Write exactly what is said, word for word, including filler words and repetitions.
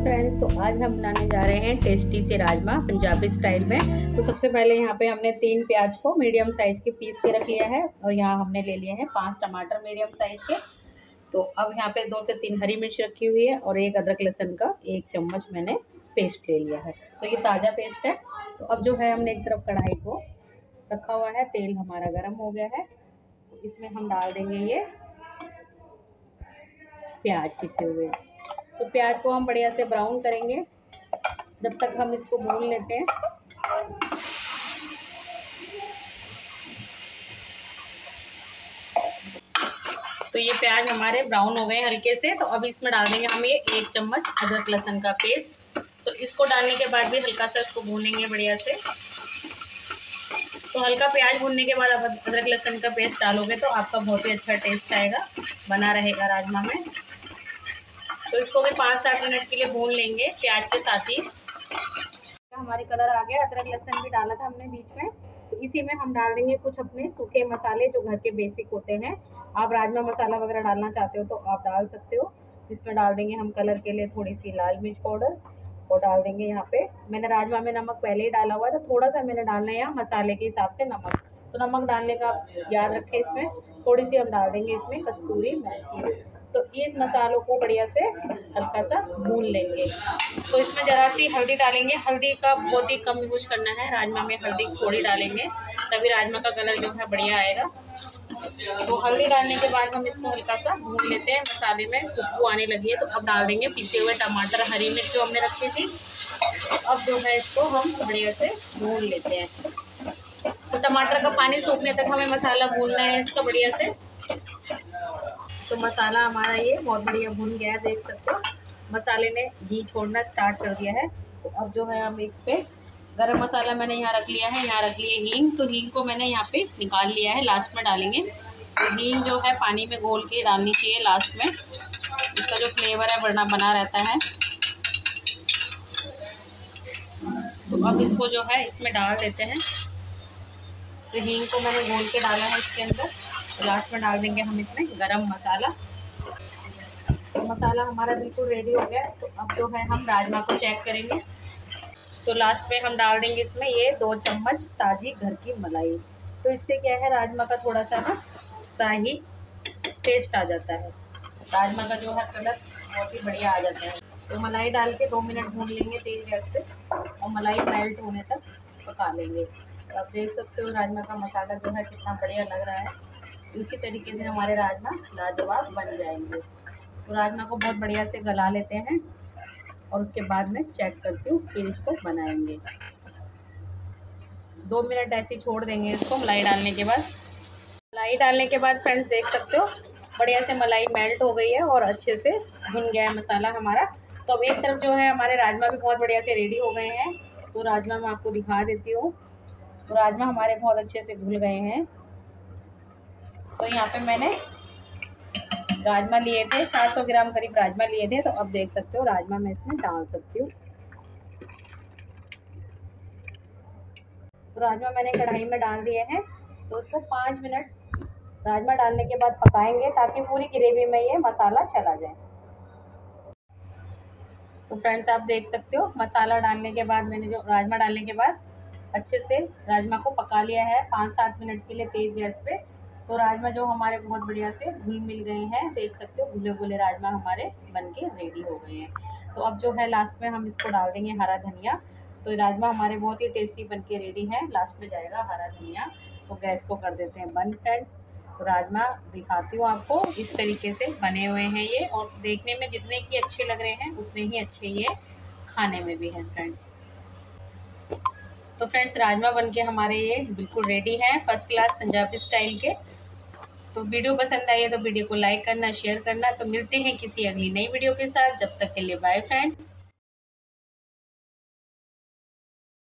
Friends, तो आज हम बनाने जा रहे हैं टेस्टी से राजमा पंजाबी स्टाइल में। तो सबसे पहले यहाँ पे हमने तीन प्याज को मीडियम साइज के पीस के रख लिया है और यहाँ हमने ले लिए हैं पांच टमाटर मीडियम साइज के। तो अब यहाँ पे दो से तीन हरी मिर्च रखी हुई है और एक अदरक लहसुन का एक चम्मच मैंने पेस्ट ले लिया है। तो ये ताज़ा पेस्ट है। तो अब जो है हमने एक तरफ कढ़ाई को रखा हुआ है, तेल हमारा गर्म हो गया है। तो इसमें हम डाल देंगे ये प्याज पिसे हुए। तो प्याज को हम बढ़िया से ब्राउन करेंगे जब तक हम इसको भून लेते हैं। तो ये प्याज हमारे ब्राउन हो गए हल्के से। तो अब इसमें डाल देंगे हम ये एक चम्मच अदरक लहसुन का पेस्ट। तो इसको डालने के बाद भी हल्का सा इसको भूनेंगे बढ़िया से। तो हल्का प्याज भूनने के बाद अब अदरक लहसुन का पेस्ट डालोगे तो आपका बहुत ही अच्छा टेस्ट आएगा, बना रहेगा राजमा में। तो इसको भी पाँच सात मिनट के लिए भून लेंगे प्याज के साथ ही। हमारे कलर आ गया, अदरक लहसुन भी डाला था हमने बीच में। तो इसी में हम डाल देंगे कुछ अपने सूखे मसाले जो घर के बेसिक होते हैं। आप राजमा मसाला वगैरह डालना चाहते हो तो आप डाल सकते हो। इसमें डाल देंगे हम कलर के लिए थोड़ी सी लाल मिर्च पाउडर और डाल देंगे यहाँ पे, मैंने राजमा में नमक पहले ही डाला हुआ है तो थोड़ा सा मैंने डालना है यहाँ मसाले के हिसाब से नमक। तो नमक डालने का याद रखें। इसमें थोड़ी सी हम डाल देंगे इसमें कस्तूरी मेथी। तो ये मसालों को बढ़िया से हल्का सा भून लेंगे। तो इसमें ज़रा सी हल्दी डालेंगे, हल्दी का बहुत ही कम यूज करना है, राजमा में हल्दी थोड़ी डालेंगे तभी राजमा का कलर जो है बढ़िया आएगा। तो हल्दी डालने के बाद हम इसको हल्का सा भून लेते हैं, मसाले में खुशबू आने लगी है। तो अब डाल देंगे पिसे हुए टमाटर, हरी मिर्च जो हमने रखी थी। अब जो है इसको हम बढ़िया से भून लेते हैं। तो टमाटर का पानी सूखने तक हमें मसाला भूनना है इसका बढ़िया से। तो मसाला हमारा ये बहुत बढ़िया भुन गया है, देख सकते हो मसाले ने घी छोड़ना स्टार्ट कर दिया है। तो अब जो है हम इस पे गरम मसाला मैंने यहाँ रख लिया है, यहाँ रख लिए हींग। तो हींग को मैंने यहाँ पे निकाल लिया है, लास्ट में डालेंगे। तो हींग जो है पानी में घोल के डालनी चाहिए लास्ट में, इसका जो फ्लेवर है बना बना रहता है। तो अब इसको जो है इसमें डाल देते हैं। तो हींग को मैंने घोल के डाला है इसके अंदर। लास्ट में डाल देंगे हम इसमें गरम मसाला। तो मसाला हमारा बिल्कुल रेडी हो गया। तो अब जो है हम राजमा को चेक करेंगे। तो लास्ट में हम डाल देंगे इसमें ये दो चम्मच ताज़ी घर की मलाई। तो इससे क्या है राजमा का थोड़ा सा ना शाही टेस्ट आ जाता है, राजमा का जो है कलर बहुत ही बढ़िया आ जाता है। तो मलाई डाल के दो मिनट भून लेंगे तेज गैस पे और मलाई मेल्ट होने तक पका लेंगे। तो आप देख सकते हो राजमा का मसाला जो है कितना बढ़िया लग रहा है। इसी तरीके से हमारे राजमा लाजवाब बन जाएंगे। तो राजमा को बहुत बढ़िया से गला लेते हैं और उसके बाद में चेक करती हूँ, फिर इसको बनाएंगे। दो मिनट ऐसे ही छोड़ देंगे इसको मलाई डालने के बाद। मलाई डालने के बाद फ्रेंड्स देख सकते हो बढ़िया से मलाई मेल्ट हो गई है और अच्छे से भुन गया है मसाला हमारा। तो अब एक तरफ जो है हमारे राजमा भी बहुत बढ़िया से रेडी हो गए हैं। तो राजमा मैं आपको दिखा देती हूँ। तो राजमा हमारे बहुत अच्छे से घुल गए हैं। तो यहाँ पे मैंने राजमा लिए थे, चार सौ ग्राम करीब राजमा लिए थे। तो अब देख सकते हो राजमा मैं इसमें डाल सकती हूँ। तो राजमा मैंने कढ़ाई में डाल दिए हैं। तो उसको पाँच मिनट राजमा डालने के बाद पकाएंगे ताकि पूरी ग्रेवी में ये मसाला चला जाए। तो फ्रेंड्स आप देख सकते हो मसाला डालने के बाद मैंने जो राजमा डालने के बाद अच्छे से राजमा को पका लिया है पाँच सात मिनट के लिए तेज गैस पे। तो राजमा जो हमारे बहुत बढ़िया से घुल मिल गए हैं, देख सकते हो घुले घुले राजमा हमारे बनके रेडी हो गए हैं। तो अब जो है लास्ट में हम इसको डाल देंगे हरा धनिया। तो राजमा हमारे बहुत ही टेस्टी बनके रेडी है, लास्ट में जाएगा हरा धनिया। तो गैस को कर देते हैं बंद फ्रेंड्स। तो राजमा दिखाती हूँ आपको, इस तरीके से बने हुए हैं ये, और देखने में जितने की अच्छे लग रहे हैं उतने ही अच्छे ये खाने में भी हैं फ्रेंड्स। तो फ्रेंड्स राजमा बनके हमारे ये बिल्कुल रेडी है, फर्स्ट क्लास पंजाबी स्टाइल के। तो वीडियो पसंद आई है तो वीडियो को लाइक करना, शेयर करना। तो मिलते हैं किसी अगली नई वीडियो के साथ, जब तक के लिए बाय फ्रेंड्स।